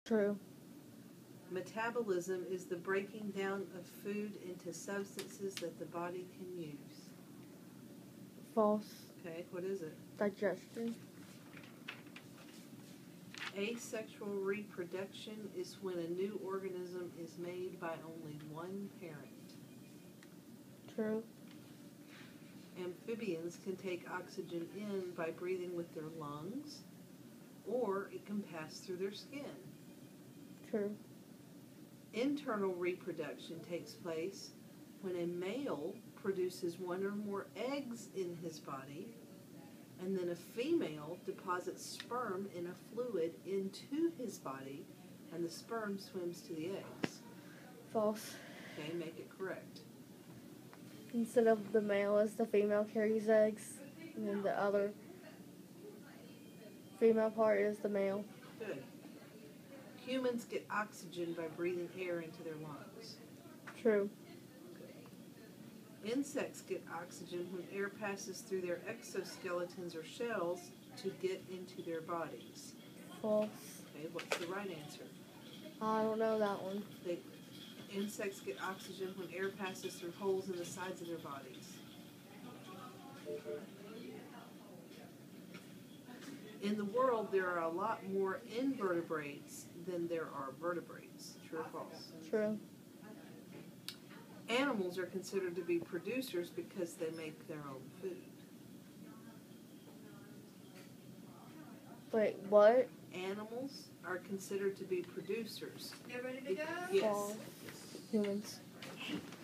True. Metabolism is the breaking down of food into substances that the body can use. False. Okay, what is it? Digestion. Asexual reproduction is when a new organism is made by only one parent. True. Amphibians can take oxygen in by breathing with their lungs, or it can pass through their skin. True. Internal reproduction takes place when a male produces one or more eggs in his body, and then a female deposits sperm in a fluid into his body, and the sperm swims to the eggs. False. Okay, make it correct. Instead of the male, as the female carries eggs, and then the other female part is the male. Good. Humans get oxygen by breathing air into their lungs. True. Insects get oxygen when air passes through their exoskeletons or shells to get into their bodies. False. Okay, what's the right answer? I don't know that one. Insects get oxygen when air passes through holes in the sides of their bodies. In the world, there are a lot more invertebrates than there are vertebrates. True or false? True. Animals are considered to be producers because they make their own food. Wait, what? Animals are considered to be producers. You ready to go? Yes. False. Humans.